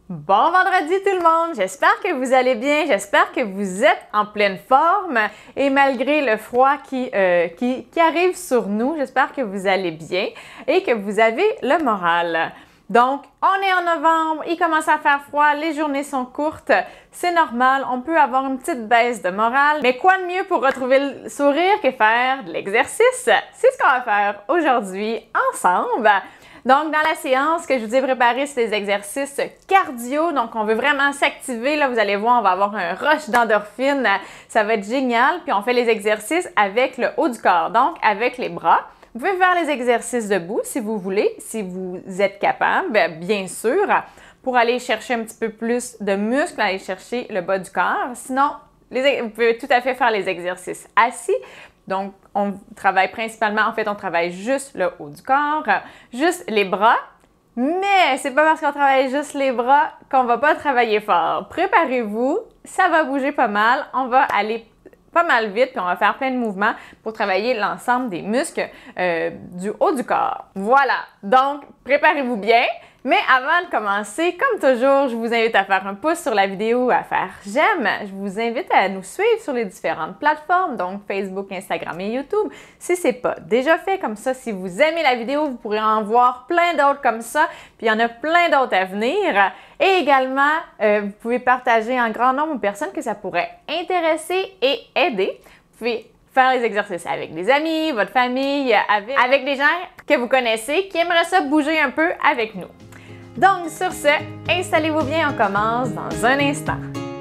Bon vendredi tout le monde, j'espère que vous allez bien, j'espère que vous êtes en pleine forme et malgré le froid qui arrive sur nous, j'espère que vous allez bien et que vous avez le moral. Donc, on est en novembre, il commence à faire froid, les journées sont courtes, c'est normal, on peut avoir une petite baisse de morale, mais quoi de mieux pour retrouver le sourire que faire de l'exercice? C'est ce qu'on va faire aujourd'hui ensemble. Donc, dans la séance que je vous ai préparée, c'est des exercices cardio. Donc, on veut vraiment s'activer. Là, vous allez voir, on va avoir un rush d'endorphine. Ça va être génial. Puis, on fait les exercices avec le haut du corps, donc avec les bras. Vous pouvez faire les exercices debout si vous voulez, si vous êtes capable, bien sûr, pour aller chercher un petit peu plus de muscles, aller chercher le bas du corps. Sinon, vous pouvez tout à fait faire les exercices assis. Donc, on travaille principalement, en fait, on travaille juste le haut du corps, juste les bras, mais c'est pas parce qu'on travaille juste les bras qu'on va pas travailler fort. Préparez-vous, ça va bouger pas mal, on va aller pas mal vite, puis on va faire plein de mouvements pour travailler l'ensemble des muscles du haut du corps. Voilà, donc préparez-vous bien. Mais avant de commencer, comme toujours, je vous invite à faire un pouce sur la vidéo, à faire j'aime. Je vous invite à nous suivre sur les différentes plateformes, donc Facebook, Instagram et YouTube. Si ce n'est pas déjà fait, comme ça, si vous aimez la vidéo, vous pourrez en voir plein d'autres comme ça, puis il y en a plein d'autres à venir. Et également, vous pouvez partager en grand nombre de personnes que ça pourrait intéresser et aider. Vous pouvez faire les exercices avec des amis, votre famille, avec des gens que vous connaissez qui aimeraient ça bouger un peu avec nous. Donc, sur ce, installez-vous bien, on commence dans un instant.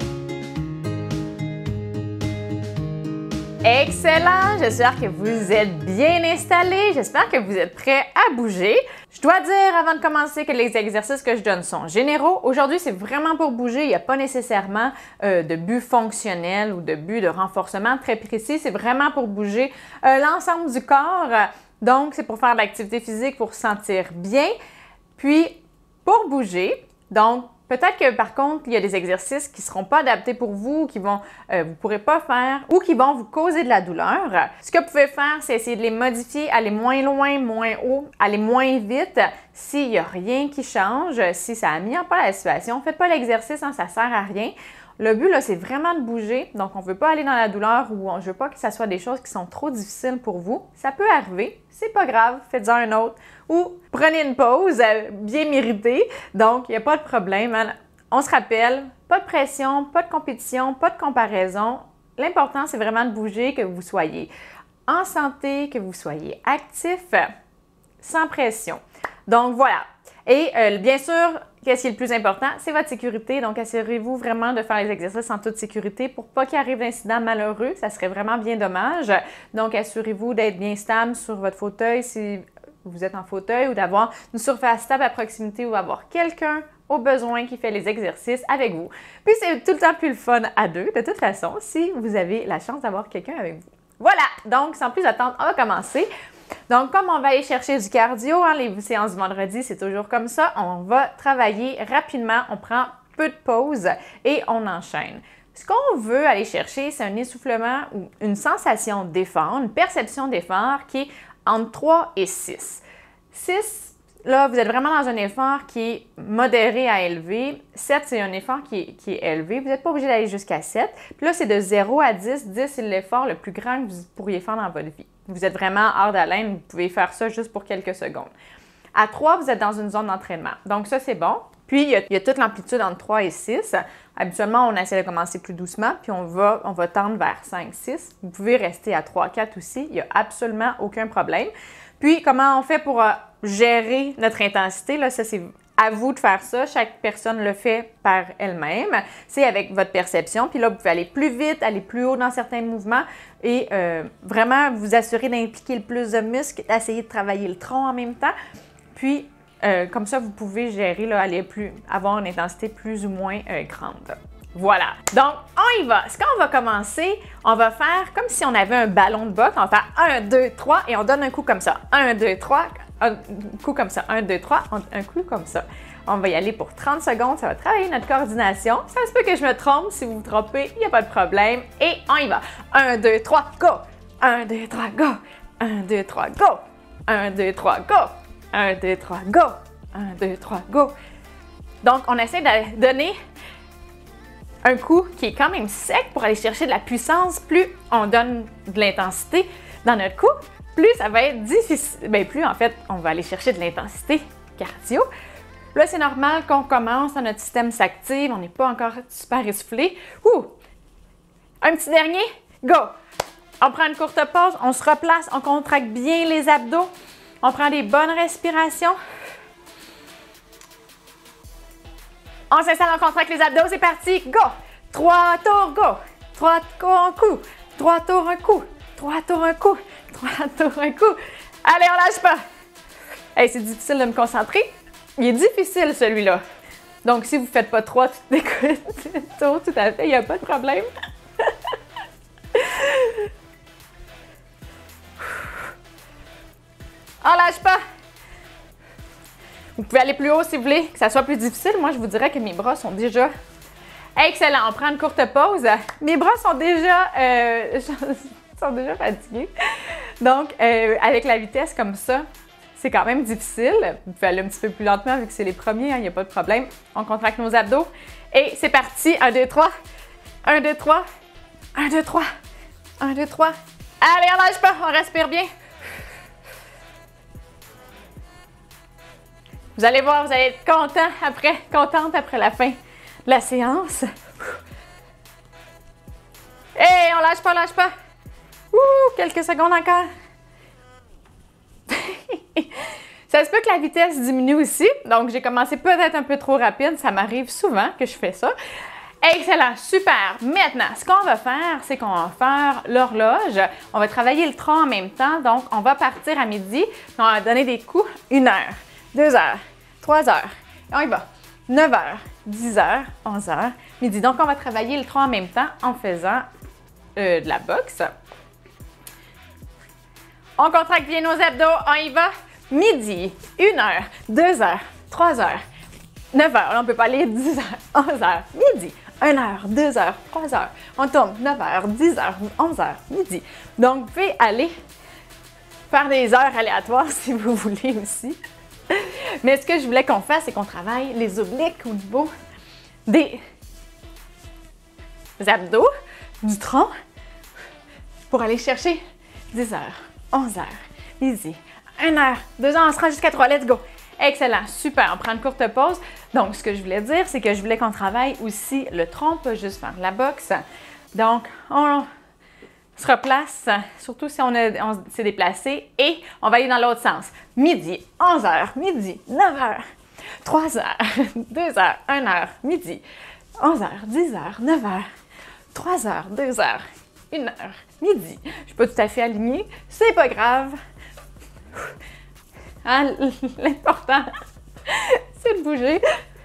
Excellent! J'espère que vous êtes bien installés, j'espère que vous êtes prêts à bouger. Je dois dire avant de commencer que les exercices que je donne sont généraux. Aujourd'hui, c'est vraiment pour bouger, il n'y a pas nécessairement de but fonctionnel ou de but de renforcement très précis, c'est vraiment pour bouger l'ensemble du corps. Donc, c'est pour faire de l'activité physique, pour se sentir bien. Puis, pour bouger, donc peut-être que par contre, il y a des exercices qui ne seront pas adaptés pour vous, vous ne pourrez pas faire ou qui vont vous causer de la douleur. Ce que vous pouvez faire, c'est essayer de les modifier, aller moins loin, moins haut, aller moins vite. S'il n'y a rien qui change, si ça a mis en place la situation, faites pas l'exercice, ça ne sert à rien. Le but, là, c'est vraiment de bouger. Donc, on ne veut pas aller dans la douleur ou je ne veux pas que ce soit des choses qui sont trop difficiles pour vous. Ça peut arriver. C'est pas grave. Faites-en un autre. Ou prenez une pause bien méritée. Donc, il n'y a pas de problème. On se rappelle, pas de pression, pas de compétition, pas de comparaison. L'important, c'est vraiment de bouger, que vous soyez en santé, que vous soyez actif, sans pression. Donc, voilà. Et bien sûr, qu'est-ce qui est le plus important? C'est votre sécurité. Donc, assurez-vous vraiment de faire les exercices en toute sécurité pour pas qu'il arrive d'incidents malheureux. Ça serait vraiment bien dommage. Donc, assurez-vous d'être bien stable sur votre fauteuil si vous êtes en fauteuil ou d'avoir une surface stable à proximité ou d'avoir quelqu'un au besoin qui fait les exercices avec vous. Puis, c'est tout le temps plus le fun à deux, de toute façon, si vous avez la chance d'avoir quelqu'un avec vous. Voilà! Donc, sans plus attendre, on va commencer. Donc, comme on va aller chercher du cardio, les séances du vendredi, c'est toujours comme ça. On va travailler rapidement, on prend peu de pauses et on enchaîne. Ce qu'on veut aller chercher, c'est un essoufflement ou une sensation d'effort, une perception d'effort qui est entre 3 et 6. 6, là, vous êtes vraiment dans un effort qui est modéré à élevé. 7, c'est un effort qui est élevé. Vous n'êtes pas obligé d'aller jusqu'à 7. Puis là, c'est de 0 à 10. 10, c'est l'effort le plus grand que vous pourriez faire dans votre vie. Vous êtes vraiment hors d'haleine, vous pouvez faire ça juste pour quelques secondes. À 3, vous êtes dans une zone d'entraînement. Donc ça, c'est bon. Puis, il y a toute l'amplitude entre 3 et 6. Habituellement, on essaie de commencer plus doucement, puis on va tendre vers 5, 6. Vous pouvez rester à 3, 4 aussi. Il n'y a absolument aucun problème. Puis, comment on fait pour gérer notre intensité? Là, ça, c'est à vous de faire ça. Chaque personne le fait par elle-même. C'est avec votre perception. Puis là, vous pouvez aller plus vite, aller plus haut dans certains mouvements et vraiment vous assurer d'impliquer le plus de muscles, essayer de travailler le tronc en même temps. Puis, comme ça, vous pouvez gérer, là, avoir une intensité plus ou moins grande. Voilà. Donc, on y va. Ce qu'on va commencer, on va faire comme si on avait un ballon de boxe. On va faire 1, 2, 3 et on donne un coup comme ça. 1, 2, 3, un coup comme ça. 1, 2, 3, un coup comme ça. On va y aller pour 30 secondes. Ça va travailler notre coordination. Ça se peut que je me trompe. Si vous vous trompez, il n'y a pas de problème. Et on y va. 1, 2, 3, go! 1, 2, 3, go! 1, 2, 3, go! 1, 2, 3, go! 1, 2, 3, go! 1, 2, 3, go! Donc, on essaie de donner un coup qui est quand même sec pour aller chercher de la puissance. Plus on donne de l'intensité dans notre coup, plus ça va être difficile. Bien, plus en fait, on va aller chercher de l'intensité cardio. Là, c'est normal qu'on commence, notre système s'active, on n'est pas encore super essoufflé. Ouh! Un petit dernier, go! On prend une courte pause, on se replace, on contracte bien les abdos, on prend des bonnes respirations. On s'installe, on contracte les abdos, c'est parti, go! 3 tours, go! 3 tours, un coup. 3 tours, un coup. 3 tours, un coup. 3 tours, un coup. Allez, on lâche pas! Hey, c'est difficile de me concentrer. Il est difficile, celui-là. Donc, si vous ne faites pas 3 tours, tout à fait, il n'y a pas de problème. On lâche pas! Vous pouvez aller plus haut si vous voulez, que ça soit plus difficile. Moi, je vous dirais que mes bras sont déjà excellents. On prend une courte pause. Mes bras sont déjà, fatigués. Donc, avec la vitesse comme ça, c'est quand même difficile. Vous pouvez aller un petit peu plus lentement vu que c'est les premiers, il n'y a pas de problème. On contracte nos abdos. Et c'est parti. 1, 2, 3. 1, 2, 3. 1, 2, 3. 1, 2, 3. Allez, on lâche pas. On respire bien. Vous allez voir, vous allez être contente après la fin de la séance. Hey, on lâche pas, lâche pas. Ouh, quelques secondes encore. Ça se peut que la vitesse diminue aussi. Donc, j'ai commencé peut-être un peu trop rapide. Ça m'arrive souvent que je fais ça. Excellent, super. Maintenant, ce qu'on va faire, c'est qu'on va faire l'horloge. On va travailler le tronc en même temps. Donc, on va partir à midi. On va donner des coups 1 heure. 2 heures, 3 heures, et on y va. 9 heures, 10 heures, 11 heures, midi. Donc, on va travailler le tronc en même temps en faisant de la boxe. On contracte bien nos abdos, on y va. Midi, 1 heure, 2 heures, 3 heures, 9 heures. Là, on ne peut pas aller 10 heures, 11 heures, midi. 1 heure, 2 heures, 3 heures. On tourne 9 heures, 10 heures, 11 heures, midi. Donc, vous pouvez aller faire des heures aléatoires si vous voulez aussi. Mais ce que je voulais qu'on fasse, c'est qu'on travaille les obliques au niveau des abdos, du tronc, pour aller chercher 10 heures, 11 heures, midi, 1 heure, 2 heures, on se rend jusqu'à 3, let's go! Excellent, super, on prend une courte pause. Donc, ce que je voulais dire, c'est que je voulais qu'on travaille aussi le tronc, pas juste faire de la boxe. Donc, on se replace, surtout si on s'est déplacé, et on va aller dans l'autre sens. Midi, 11 heures, midi, 9 heures, 3 heures, 2 heures, 1 heure, midi, 11 heures, 10 heures, 9 heures, 3 heures, 2 heures, 1 heure, midi. Je ne suis pas tout à fait alignée, c'est pas grave. Hein, l'important, c'est de bouger.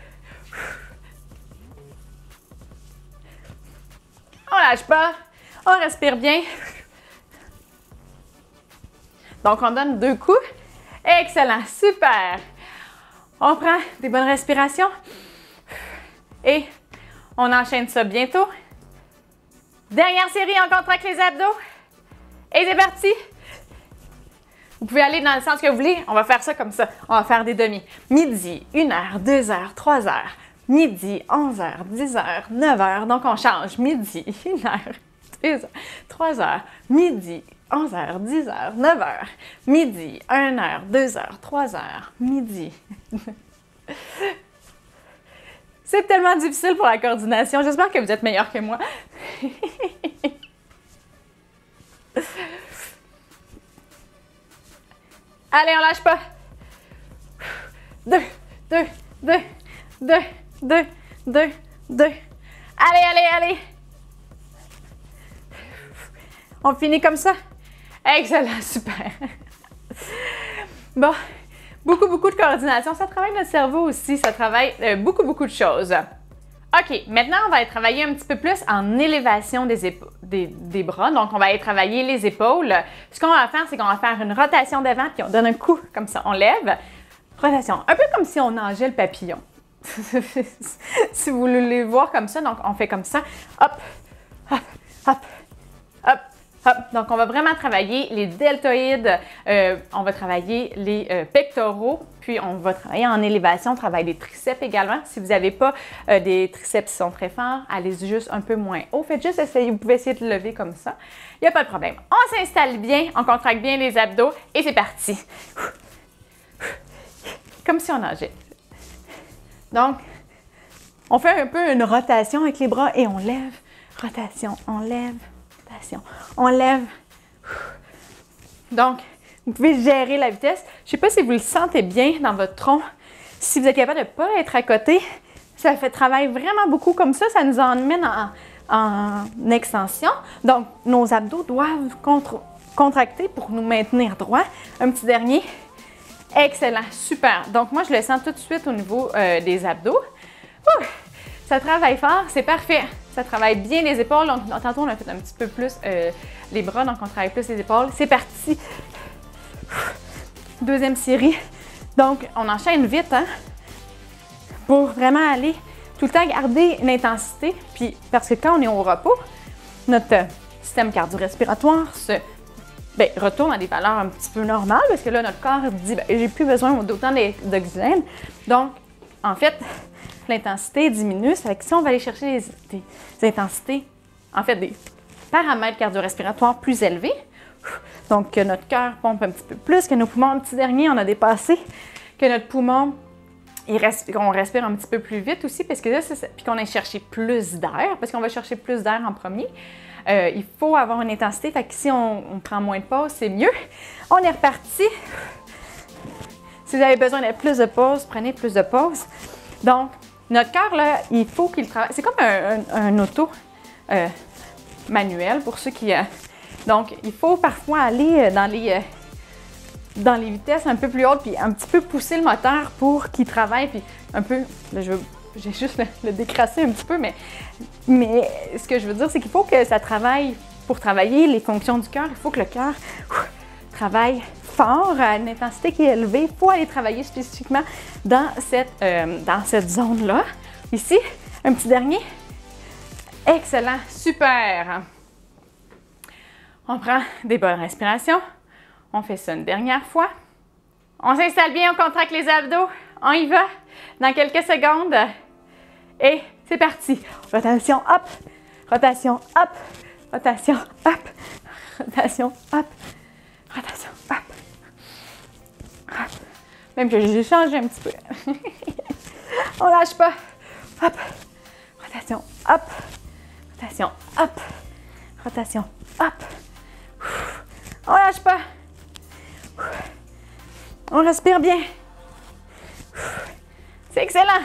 On lâche pas. On respire bien. Donc, on donne 2 coups. Excellent, super. On prend des bonnes respirations et on enchaîne ça bientôt. Dernière série, on contracte les abdos. Et c'est parti. Vous pouvez aller dans le sens que vous voulez. On va faire ça comme ça. On va faire des demi. Midi, 1 heure, 2 heures, 3 heures. Midi, 11 heures, 10 heures, 9 heures. Donc, on change. Midi, 1 heure. 2 heures, 3 heures, midi, 11 heures, 10 heures, 9 heures, midi, 1 heure, 2 heures, 3 heures, midi. C'est tellement difficile pour la coordination. J'espère que vous êtes meilleurs que moi. Allez, on lâche pas. 2, 2, 2, 2, 2, 2, 2. Allez, allez, allez. On finit comme ça? Excellent, super. Bon, beaucoup de coordination. Ça travaille notre cerveau aussi. Ça travaille beaucoup de choses. OK, maintenant, on va aller travailler un petit peu plus en élévation des bras. Donc, on va aller travailler les épaules. Ce qu'on va faire, c'est qu'on va faire une rotation devant, puis on donne un coup, comme ça, on lève. Rotation, un peu comme si on nageait le papillon. Si vous voulez voir comme ça, donc on fait comme ça. Hop, hop, hop, hop, Hop, donc, on va vraiment travailler les deltoïdes, on va travailler les pectoraux, puis on va travailler en élévation, on travaille les triceps également. Si vous n'avez pas des triceps qui sont très forts, allez juste un peu moins haut. Faites juste essayer, vous pouvez essayer de lever comme ça. Il n'y a pas de problème. On s'installe bien, on contracte bien les abdos et c'est parti. Comme si on nageait. Donc, on fait un peu une rotation avec les bras et on lève, rotation, on lève. On lève. Donc, vous pouvez gérer la vitesse. Je ne sais pas si vous le sentez bien dans votre tronc. Si vous êtes capable de ne pas être à côté, ça fait travailler vraiment beaucoup comme ça. Ça nous emmène en extension. Donc, nos abdos doivent contracter pour nous maintenir droit. Un petit dernier. Excellent. Super. Donc, moi, je le sens tout de suite au niveau des abdos. Ouh, ça travaille fort. C'est parfait. Ça travaille bien les épaules. Donc, tantôt, on a fait un petit peu plus les bras, donc on travaille plus les épaules. C'est parti. Deuxième série. Donc, on enchaîne vite, hein, pour vraiment aller tout le temps garder une intensité. Puis, parce que quand on est au repos, notre système cardio-respiratoire retourne à des valeurs un petit peu normales parce que là, notre corps dit j'ai plus besoin d'autant d'oxygène. Donc, en fait, l'intensité diminue. Ça fait que si on va aller chercher des intensités, en fait, des paramètres cardio-respiratoires plus élevés, donc que notre cœur pompe un petit peu plus, que nos poumons, un petit dernier, on a dépassé, que notre poumon, qu'on respire un petit peu plus vite aussi, parce que là, puis qu'on aille chercher plus d'air, parce qu'on va chercher plus d'air en premier. Il faut avoir une intensité, fait que si on prend moins de pause, c'est mieux. On est reparti. Si vous avez besoin de plus de pause, prenez plus de pause. Donc, notre cœur, là, il faut qu'il travaille. C'est comme un auto manuel pour ceux qui... Donc, il faut parfois aller dans les vitesses un peu plus hautes, puis un petit peu pousser le moteur pour qu'il travaille, puis un peu... Là, j'ai juste le décrasser un petit peu, mais ce que je veux dire, c'est qu'il faut que ça travaille. Pour travailler les fonctions du cœur, il faut que le cœur travaille fort, à une intensité qui est élevée. Il faut aller travailler spécifiquement dans cette zone-là. Ici, un petit dernier. Excellent, super. On prend des bonnes respirations. On fait ça une dernière fois. On s'installe bien, on contracte les abdos. On y va dans quelques secondes. Et c'est parti. Rotation, hop. Rotation, hop. Rotation, hop. Rotation, hop. Rotation, hop. Hop. Même que j'ai changé un petit peu. On lâche pas. Hop. Rotation, hop. Rotation, hop. Rotation, hop. On lâche pas. On respire bien. C'est excellent.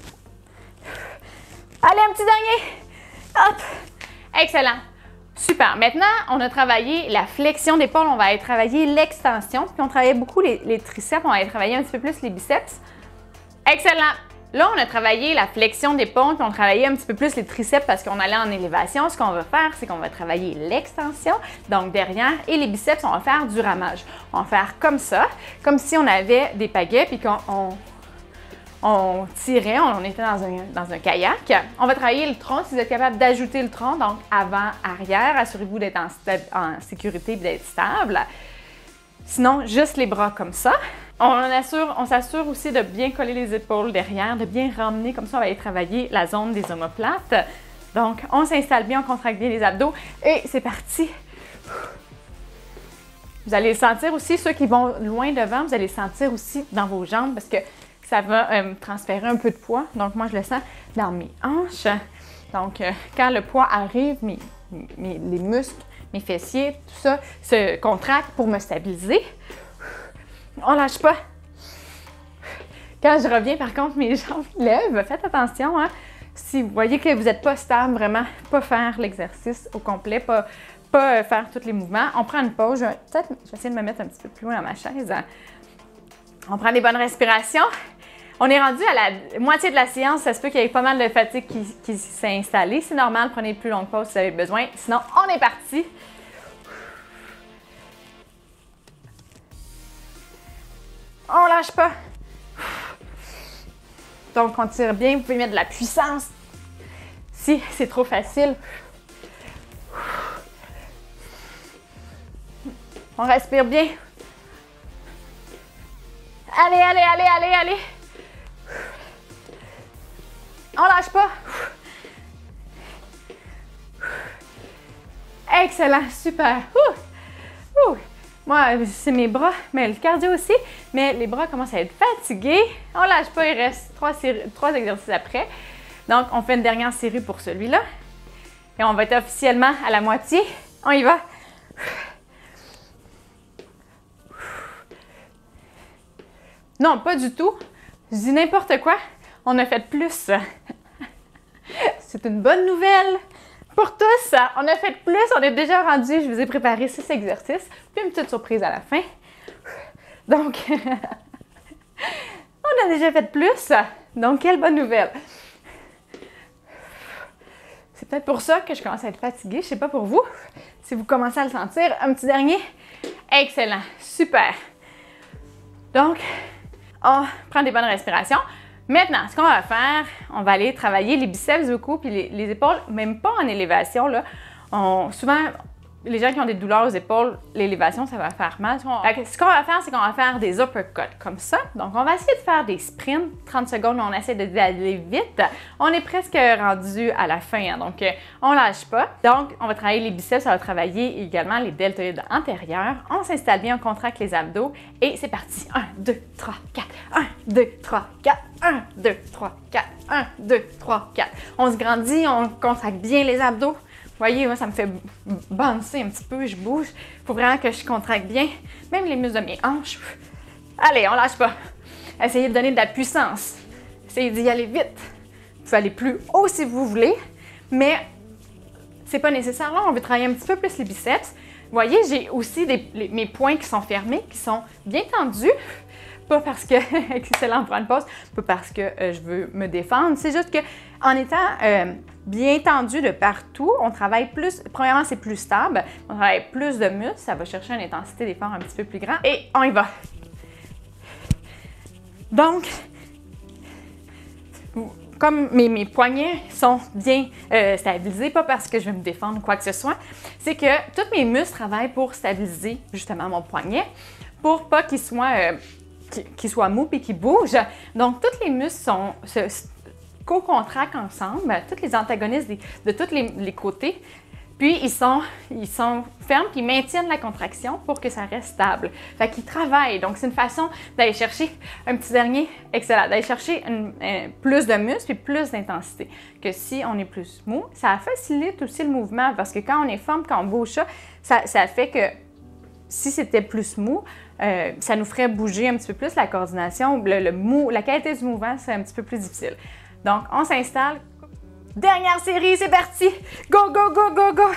Allez, un petit dernier. Hop. Excellent. Super. Maintenant, on a travaillé la flexion d'épaule. On va aller travailler l'extension. Puis on travaillait beaucoup les triceps. On va aller travailler un petit peu plus les biceps. Excellent. Là, on a travaillé la flexion d'épaule. Puis on travaillait un petit peu plus les triceps parce qu'on allait en élévation. Ce qu'on va faire, c'est qu'on va travailler l'extension. Donc, derrière. Et les biceps, on va faire du ramage. On va faire comme ça. Comme si on avait des pagaies. Puis qu'on tirait, on était dans un kayak. On va travailler le tronc, si vous êtes capable d'ajouter le tronc, donc avant, arrière, assurez-vous d'être en sécurité et d'être stable. Sinon, juste les bras comme ça. On s'assure aussi de bien coller les épaules derrière, de bien ramener, comme ça on va aller travailler la zone des omoplates. Donc, on s'installe bien, on contracte bien les abdos et c'est parti. Vous allez le sentir aussi, ceux qui vont loin devant, vous allez le sentir aussi dans vos jambes parce que ça va transférer un peu de poids. Donc, moi, je le sens dans mes hanches. Donc, quand le poids arrive, les muscles, mes fessiers, tout ça se contractent pour me stabiliser. On lâche pas. Quand je reviens, par contre, mes jambes lèvent. Faites attention, hein. Si vous voyez que vous n'êtes pas stable, vraiment, pas faire l'exercice au complet, pas faire tous les mouvements. On prend une pause. Je vais essayer de me mettre un petit peu plus loin dans ma chaise. On prend des bonnes respirations. On est rendu à la moitié de la séance. Ça se peut qu'il y ait pas mal de fatigue qui s'est installée. C'est normal, prenez plus longue pause si vous avez besoin. Sinon, on est parti. On lâche pas. Donc, on tire bien. Vous pouvez mettre de la puissance. Si c'est trop facile. On respire bien. Allez, allez, allez, allez, allez. On lâche pas. Excellent, super. Moi, c'est mes bras, mais le cardio aussi. Mais les bras commencent à être fatigués. On lâche pas, il reste 3 exercices après. Donc, on fait une dernière série pour celui-là. Et on va être officiellement à la moitié. On y va. Non, pas du tout. Je dis n'importe quoi. On a fait plus. C'est une bonne nouvelle pour tous. On a fait plus. On est déjà rendu. Je vous ai préparé 6 exercices. Puis une petite surprise à la fin. Donc, on a déjà fait plus. Donc, quelle bonne nouvelle. C'est peut-être pour ça que je commence à être fatiguée. Je ne sais pas pour vous. Si vous commencez à le sentir. Un petit dernier. Excellent. Super. Donc, on prend des bonnes respirations. Maintenant, ce qu'on va faire, on va aller travailler les biceps du cou puis les épaules, même pas en élévation. Là. Souvent, les gens qui ont des douleurs aux épaules, l'élévation, ça va faire mal. Ce qu'on va faire, c'est qu'on va faire des uppercuts comme ça. Donc, on va essayer de faire des sprints, 30 secondes, on essaie d'aller vite. On est presque rendu à la fin, hein, donc on lâche pas. Donc, on va travailler les biceps, ça va travailler également les deltoïdes antérieurs. On s'installe bien, on contracte les abdos et c'est parti. 1, 2, 3, 4. 1, 2, 3, 4. 1, 2, 3, 4. 1, 2, 3, 4. On se grandit, on contracte bien les abdos. Vous voyez, moi, ça me fait bouncer un petit peu, je bouge. Il faut vraiment que je contracte bien, même les muscles de mes hanches. Allez, on lâche pas. Essayez de donner de la puissance. Essayez d'y aller vite. Vous pouvez aller plus haut si vous voulez, mais c'est pas nécessaire. Là, on veut travailler un petit peu plus les biceps. Vous voyez, j'ai aussi mes poings qui sont fermés, qui sont bien tendus. Pas parce que, excellent, on prend une pause, pas parce que je veux me défendre. C'est juste qu'en étant bien tendu de partout, on travaille plus. Premièrement, c'est plus stable. On travaille plus de muscles. Ça va chercher une intensité d'effort un petit peu plus grande. Et on y va. Donc, comme mes poignets sont bien stabilisés, pas parce que je vais me défendre ou quoi que ce soit, c'est que tous mes muscles travaillent pour stabiliser justement mon poignet, pour pas qu'il soit mou et qu'il bouge. Donc, tous les muscles se co-contractent ensemble, tous les antagonistes de tous les côtés. Puis, ils sont fermes puis ils maintiennent la contraction pour que ça reste stable. Fait qu'ils travaillent. Donc, c'est une façon d'aller chercher un petit dernier, excellent, d'aller chercher plus de muscles et plus d'intensité. Que si on est plus mou, ça facilite aussi le mouvement parce que quand on est ferme, quand on bouge ça fait que si c'était plus mou, ça nous ferait bouger un petit peu plus la coordination. La qualité du mouvement, c'est un petit peu plus difficile. Donc, on s'installe. Dernière série, c'est parti! Go, go, go, go, go!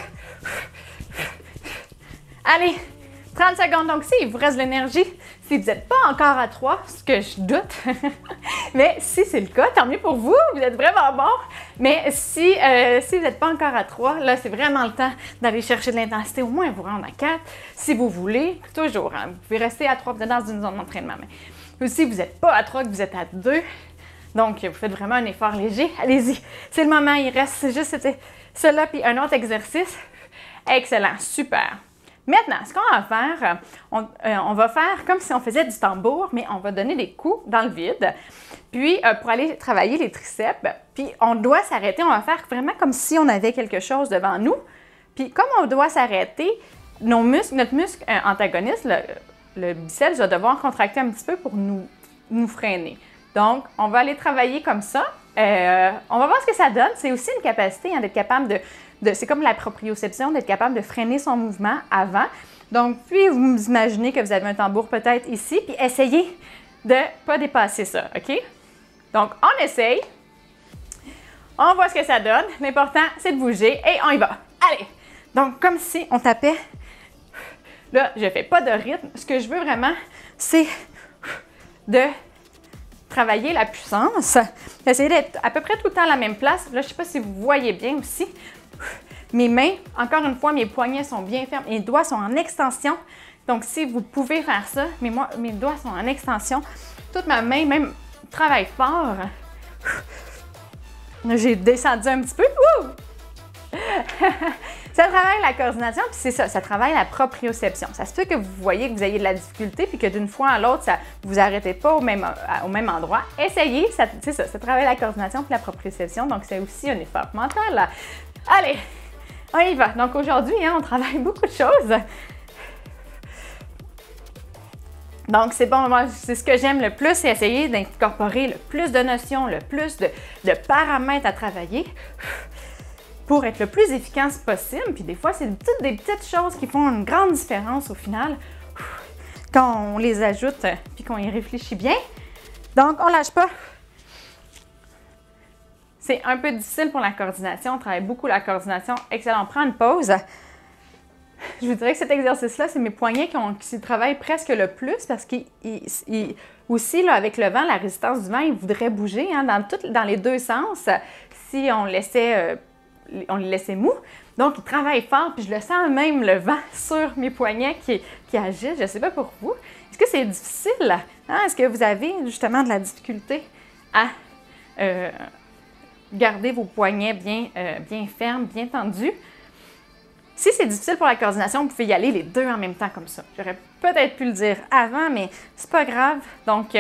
Allez, 30 secondes. Donc, s'il vous reste de l'énergie, si vous n'êtes pas encore à 3, ce que je doute, mais si c'est le cas, tant mieux pour vous, vous êtes vraiment bon. Mais si vous n'êtes pas encore à 3, là, c'est vraiment le temps d'aller chercher de l'intensité, au moins vous rendre à 4, si vous voulez, toujours. Hein, vous pouvez rester à 3, vous êtes dans une zone d'entraînement. Mais si vous n'êtes pas à 3, que vous êtes à 2, donc vous faites vraiment un effort léger, allez-y. C'est le moment, il reste juste cela puis un autre exercice. Excellent, super. Maintenant, ce qu'on va faire, on va faire comme si on faisait du tambour, mais on va donner des coups dans le vide. Puis, pour aller travailler les triceps, puis on doit s'arrêter, on va faire vraiment comme si on avait quelque chose devant nous. Puis, comme on doit s'arrêter, notre muscle antagoniste, le biceps, va devoir contracter un petit peu pour nous freiner. Donc, on va aller travailler comme ça. On va voir ce que ça donne. C'est aussi une capacité hein, d'être capable c'est comme la proprioception, d'être capable de freiner son mouvement avant. Donc, puis vous imaginez que vous avez un tambour peut-être ici, puis essayez de ne pas dépasser ça, OK? Donc, on essaye. On voit ce que ça donne. L'important, c'est de bouger et on y va. Allez! Donc, comme si on tapait. Là, je ne fais pas de rythme. Ce que je veux vraiment, c'est de travailler la puissance. Essayez d'être à peu près tout le temps à la même place. Là, je ne sais pas si vous voyez bien aussi. Mes mains, encore une fois, mes poignets sont bien fermes. Mes doigts sont en extension. Donc, si vous pouvez faire ça, mes doigts sont en extension. Toute ma main, même, travaille fort. J'ai descendu un petit peu. Ça travaille la coordination, puis c'est ça, ça travaille la proprioception. Ça se peut que vous voyez que vous ayez de la difficulté, puis que d'une fois à l'autre, vous arrêtez pas au même endroit. Essayez, c'est ça, ça travaille la coordination puis la proprioception, donc c'est aussi un effort mental. Allez, on y va. Donc aujourd'hui, on travaille beaucoup de choses. Donc, c'est bon, moi, c'est ce que j'aime le plus, c'est essayer d'incorporer le plus de notions, le plus de paramètres à travailler pour être le plus efficace possible. Puis des fois, c'est des petites choses qui font une grande différence au final quand on les ajoute puis qu'on y réfléchit bien. Donc, on lâche pas. C'est un peu difficile pour la coordination. On travaille beaucoup la coordination. Excellent. On prend une pause. Je vous dirais que cet exercice-là, c'est mes poignets qui travaillent presque le plus parce qu'aussi, avec le vent, la résistance du vent, ils voudraient bouger dans les deux sens si on les laissait mous. Donc, ils travaillent fort, puis je le sens même le vent sur mes poignets qui agissent. Je ne sais pas pour vous. Est-ce que c'est difficile? Est-ce que vous avez justement de la difficulté à garder vos poignets bien fermes, bien tendus? Si c'est difficile pour la coordination, vous pouvez y aller les deux en même temps comme ça. J'aurais peut-être pu le dire avant, mais c'est pas grave. Donc,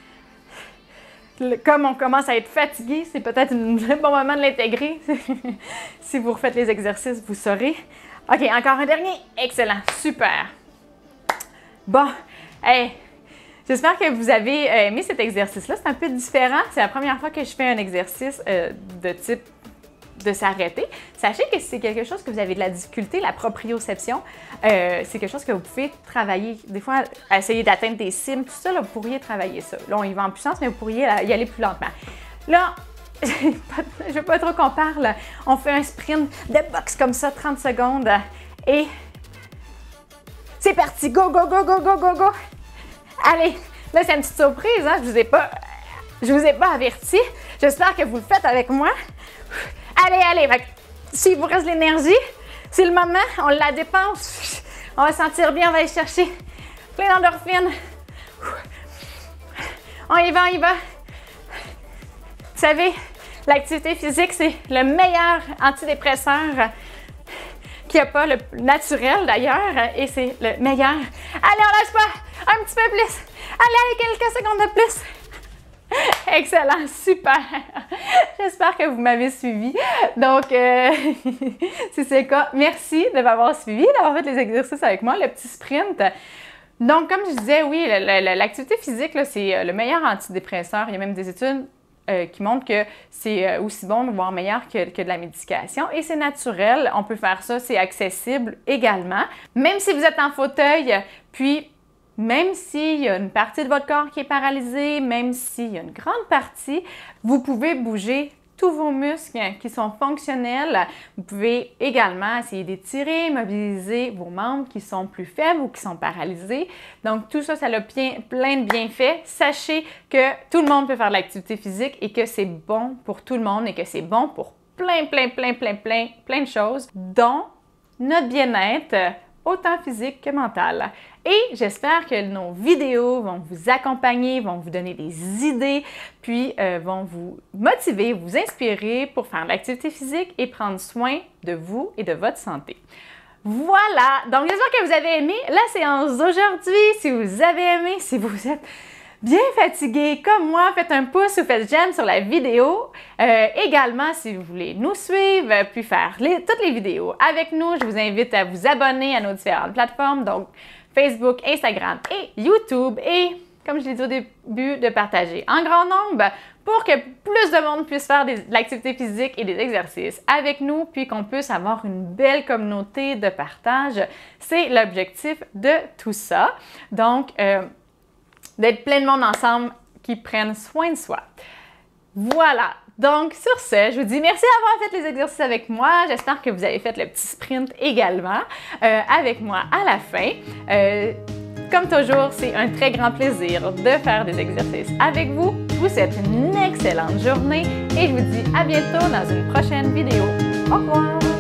comme on commence à être fatigué, c'est peut-être un bon moment de l'intégrer. Si vous refaites les exercices, vous saurez. OK, encore un dernier. Excellent, super. Bon, hey, j'espère que vous avez aimé cet exercice-là. C'est un peu différent. C'est la première fois que je fais un exercice de type de s'arrêter. Sachez que si c'est quelque chose que vous avez de la difficulté, la proprioception, c'est quelque chose que vous pouvez travailler. Des fois, essayer d'atteindre des cimes, tout ça, là, vous pourriez travailler ça. Là, on y va en puissance, mais vous pourriez y aller plus lentement. Là, je veux pas trop qu'on parle. On fait un sprint de boxe comme ça, 30 secondes. Et c'est parti! Go, go, go, go, go, go, go! Allez! Là, c'est une petite surprise, hein? Je vous ai pas averti. J'espère que vous le faites avec moi. Allez! S'il vous reste de l'énergie, c'est le moment, on la dépense. On va se sentir bien, on va aller chercher plein d'endorphines. On y va! Vous savez, l'activité physique, c'est le meilleur antidépresseur qu'il n'y a pas, le naturel d'ailleurs, et c'est le meilleur. Allez, on lâche pas! Un petit peu plus! Allez, quelques secondes de plus! Excellent, super! J'espère que vous m'avez suivi. Donc, si c'est le cas, merci de m'avoir suivi, d'avoir fait les exercices avec moi, le petit sprint. Donc, comme je disais, oui, l'activité physique, c'est le meilleur antidépresseur. Il y a même des études qui montrent que c'est aussi bon, voire meilleur que de la médication. Et c'est naturel, on peut faire ça, c'est accessible également. Même si vous êtes en fauteuil, puis même s'il y a une partie de votre corps qui est paralysée, même s'il y a une grande partie, vous pouvez bouger tous vos muscles qui sont fonctionnels. Vous pouvez également essayer d'étirer, mobiliser vos membres qui sont plus faibles ou qui sont paralysés. Donc tout ça, ça a plein de bienfaits. Sachez que tout le monde peut faire de l'activité physique et que c'est bon pour tout le monde et que c'est bon pour plein de choses, dont notre bien-être, autant physique que mental. Et j'espère que nos vidéos vont vous accompagner, vont vous donner des idées, puis vont vous motiver, vous inspirer pour faire de l'activité physique et prendre soin de vous et de votre santé. Voilà! Donc, j'espère que vous avez aimé la séance d'aujourd'hui. Si vous avez aimé, si vous êtes bien fatigué comme moi, faites un pouce ou faites j'aime sur la vidéo. Également, si vous voulez nous suivre, puis faire toutes les vidéos avec nous, je vous invite à vous abonner à nos différentes plateformes, donc Facebook, Instagram et YouTube. Et comme je l'ai dit au début, de partager en grand nombre pour que plus de monde puisse faire de l'activité physique et des exercices avec nous, puis qu'on puisse avoir une belle communauté de partage. C'est l'objectif de tout ça. Donc, d'être plein de monde ensemble qui prennent soin de soi. Voilà. Donc, sur ce, je vous dis merci d'avoir fait les exercices avec moi. J'espère que vous avez fait le petit sprint également avec moi à la fin. Comme toujours, c'est un très grand plaisir de faire des exercices avec vous. Je vous souhaite une excellente journée et je vous dis à bientôt dans une prochaine vidéo. Au revoir!